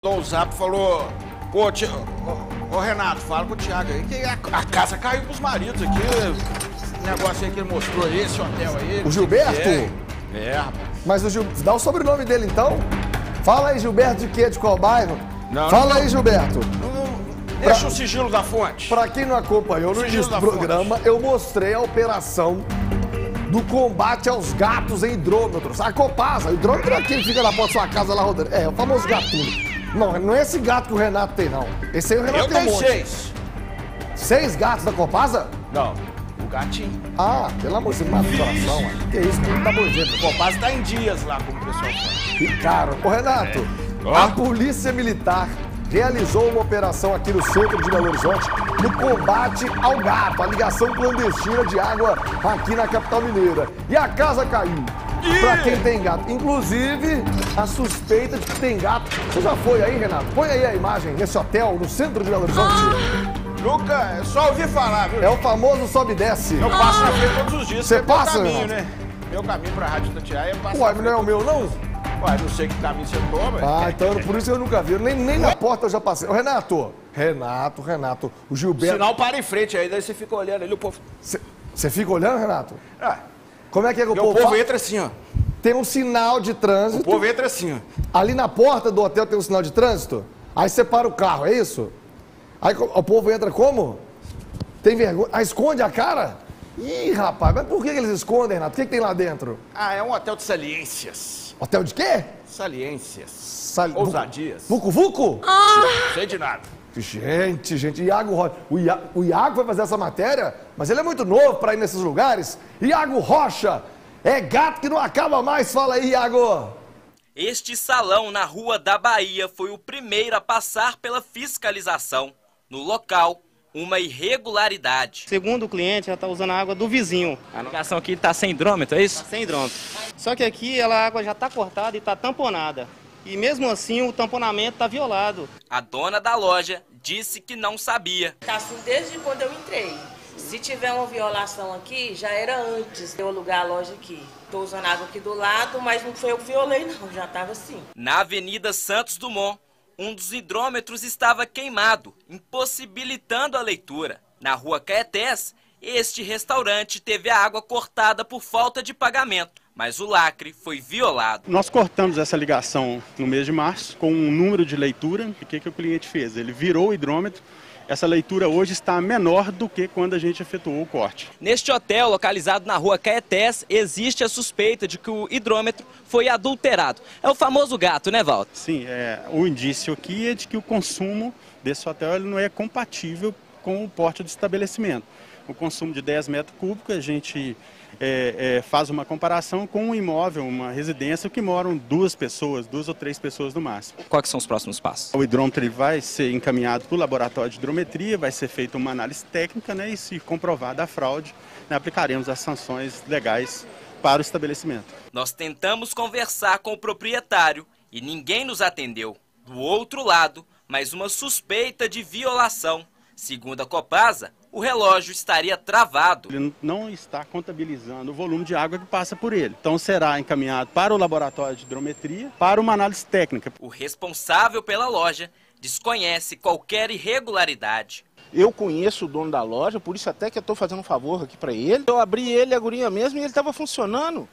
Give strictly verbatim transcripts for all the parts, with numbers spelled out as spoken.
botou o zap e falou... Pô, tia, ô, ô Renato, fala com o Thiago aí que a, a casa caiu pros maridos aqui. Esse negócio aí que ele mostrou aí, esse hotel aí. O Gilberto? É, é rapaz. Mas o Gil... dá o sobrenome dele então. Fala aí, Gilberto, de quê? De qual bairro? Não, Fala não, aí, Gilberto. Não, não, deixa pra... o sigilo da fonte. Pra quem não acompanhou no início do programa, fonte. eu mostrei a operação do combate aos gatos em hidrômetros. A Copasa, o hidrômetro é aquele que fica na porta da sua casa lá rodando. É, o famoso gatuno. Não, não é esse gato que o Renato tem, não. Esse aí o Renato eu tem um tenho monte. seis. Seis gatos da Copasa? Não, o gatinho. Ah, pelo amor de Deus, mata o coração, mano. Que isso, que não tá bonito. O Copasa tá em dias lá, como o pessoal fala. Que caro. Ô, Renato, é. a Polícia Militar realizou uma operação aqui no centro de Belo Horizonte no combate ao gato, a ligação clandestina de água aqui na capital mineira. E a casa caiu. Pra quem tem gato. Inclusive, a suspeita de que tem gato. Você já foi aí, Renato? Põe aí a imagem nesse hotel no centro de Belo Horizonte. Nunca, é só ouvir falar, viu? É o famoso sobe e desce. Eu passo na frente todos os dias. Você passa, meu caminho, Renato? né? Meu caminho pra Rádio Itatiaia é passar. Uai, mas não é o meu, não? Uai, não sei que caminho você toma. Ah, então por isso eu nunca vi. Nem, nem na porta eu já passei. Ô, Renato, Renato, Renato, o Gilberto... Sinal para em frente aí, daí você fica olhando ali, o povo... Você fica olhando, Renato? Ah. Como é que é que o povo... povo... O povo entra assim, ó. Tem um sinal de trânsito. O povo entra assim, ó. Ali na porta do hotel tem um sinal de trânsito. Aí você para o carro, é isso? Aí o povo entra como? Tem vergonha? Ah, esconde a cara? Ih, rapaz, mas por que eles escondem, Renato? O que, que tem lá dentro? Ah, é um hotel de saliências. Hotel de quê? Saliências. Sal... Ousadias. Vucu Vucu? Ah. Não sei de nada. Gente, gente, Iago Rocha. O Iago, o Iago vai fazer essa matéria, mas ele é muito novo para ir nesses lugares. Iago Rocha, é gato que não acaba mais. Fala aí, Iago. Este salão na Rua da Bahia foi o primeiro a passar pela fiscalização. No local, uma irregularidade. Segundo o cliente, ela está usando a água do vizinho. A ligação aqui está sem hidrômetro, é isso? Tá sem hidrômetro. Só que aqui ela, a água já está cortada e está tamponada. E mesmo assim o tamponamento está violado. A dona da loja disse que não sabia. Está assim desde quando eu entrei. Se tiver uma violação aqui, já era antes de eu alugar a loja aqui. Estou usando água aqui do lado, mas não foi eu que violei não, já estava assim. Na Avenida Santos Dumont, um dos hidrômetros estava queimado, impossibilitando a leitura. Na Rua Caetés, este restaurante teve a água cortada por falta de pagamento, mas o lacre foi violado. Nós cortamos essa ligação no mês de março com um número de leitura. O que, que o cliente fez? Ele virou o hidrômetro. Essa leitura hoje está menor do que quando a gente efetuou o corte. Neste hotel, localizado na Rua Caetés, existe a suspeita de que o hidrômetro foi adulterado. É o famoso gato, né, Walter? Sim, é, o indício aqui é de que o consumo desse hotel ele não é compatível com o porte do estabelecimento. O consumo de dez metros cúbicos, a gente é, é, faz uma comparação com um imóvel, uma residência que moram duas pessoas, duas ou três pessoas no máximo. Quais são os próximos passos? O hidrômetro ele vai ser encaminhado para o laboratório de hidrometria, vai ser feita uma análise técnica, né, e se comprovada a fraude, né, aplicaremos as sanções legais para o estabelecimento. Nós tentamos conversar com o proprietário e ninguém nos atendeu. Do outro lado, mais uma suspeita de violação. Segundo a Copasa, o relógio estaria travado. Ele não está contabilizando o volume de água que passa por ele. Então será encaminhado para o laboratório de hidrometria para uma análise técnica. O responsável pela loja desconhece qualquer irregularidade. Eu conheço o dono da loja, por isso até que eu estou fazendo um favor aqui para ele. Eu abri ele, a gurinha mesmo, e ele estava funcionando.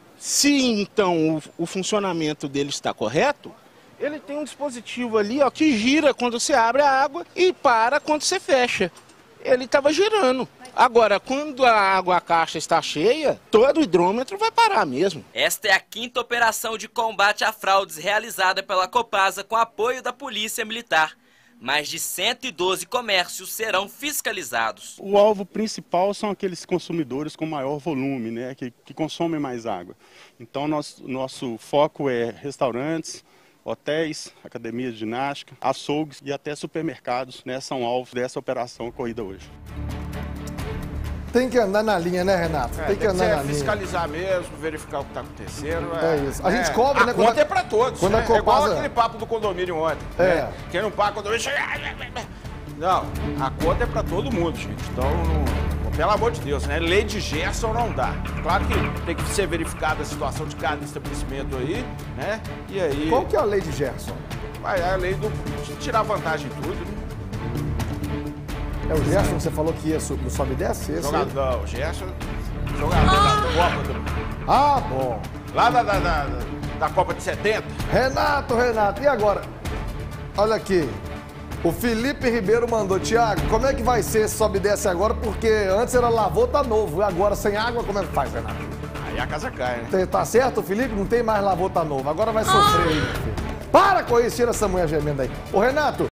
Se então o, o funcionamento dele está correto, ele tem um dispositivo ali, ó, que gira quando você abre a água e para quando você fecha. Ele estava girando. Agora, quando a água, a caixa está cheia, todo o hidrômetro vai parar mesmo. Esta é a quinta operação de combate a fraudes realizada pela Copasa com apoio da Polícia Militar. Mais de cento e doze comércios serão fiscalizados. O alvo principal são aqueles consumidores com maior volume, né, que, que consomem mais água. Então, nosso, nosso foco é restaurantes, hotéis, academias de ginástica, açougues e até supermercados, né, são alvos dessa operação ocorrida hoje. Tem que andar na linha, né, Renato? É, tem que andar ser, na linha. Fiscalizar mesmo, verificar o que está acontecendo. É, É isso. A gente é, cobra, a né? conta quando é para todos. Quando né? a Copasa... É igual aquele papo do condomínio ontem. É. Né? Quem não paga condomínio... Não, a conta é para todo mundo, gente. Então, não... pelo amor de Deus, né? Lei de Gerson não dá. Claro que tem que ser verificada a situação de cada estabelecimento aí, né? E aí... Qual que é a lei de Gerson? Vai, é a lei do, de tirar vantagem em tudo, né? É o Gerson que você falou que ia no sobe e desce? Esse aí? Jogador, o Gerson, jogador da Copa do... Ah, bom. Lá da, da, da, da Copa de setenta. Renato, Renato, e agora? Olha aqui. O Felipe Ribeiro mandou, Thiago, como é que vai ser esse sobe e desce agora? Porque antes era lavou, tá novo. E agora sem água, como é que faz, Renato? Aí a casa cai, né? Tá certo, Felipe? Não tem mais lavou, tá novo. Agora vai sofrer aí, meu filho. Para com isso, tira essa mulher gemendo aí. Ô, Renato,